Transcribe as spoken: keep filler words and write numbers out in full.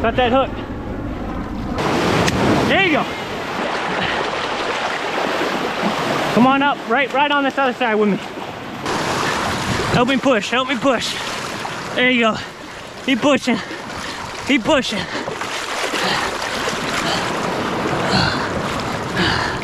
Got that hook. There you go. Come on up, right, right on this other side with me. Help me push, help me push. There you go. Keep pushing, keep pushing.